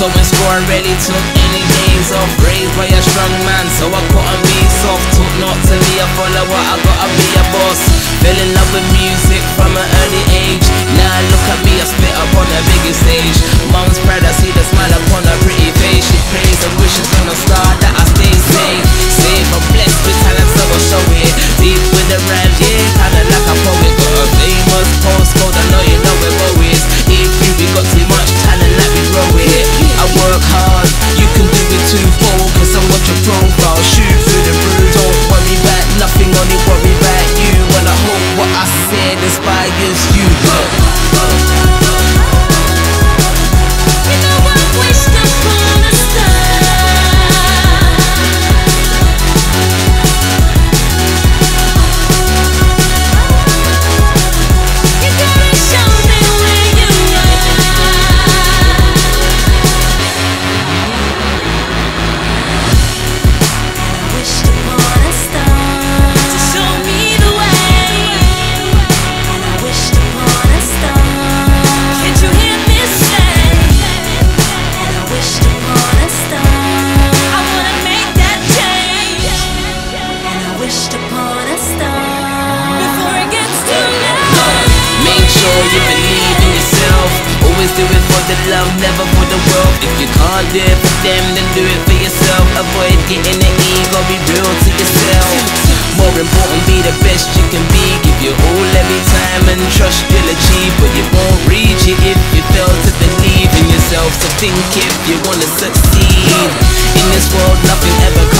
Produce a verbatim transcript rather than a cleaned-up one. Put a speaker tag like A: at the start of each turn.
A: So when scoring ready took any days off. Raised by a strong man, so I couldn't be soft. Took not to be a follower, I gotta be a boss. Fell in love with music from an early age. Now look at me, I spit up on the biggest stage. Mom's proud, I see the smile upon her pretty face. She prays and wishes on a star that I stay safe. Safe, I'm blessed with talent, so I show it. Deep with the rhymes, yeah, kinda like a poet. Got a famous postcode, I know you know where Bo is. If you we got too much talent, let me grow it. I work hard, you can do it too. Focus on what your profile, shoot through the roof. Don't worry about nothing, only worry about you. And I hope what I said inspires you. You believe in yourself. Always do it for the love, never for the wealth. If you can't do it for them, then do it for yourself. Avoid getting the ego, be real to yourself. More important, be the best you can be. Give your all every time and trust you'll achieve. But you won't reach it if you fail to believe in yourself. So think if you wanna succeed. In this world, nothing ever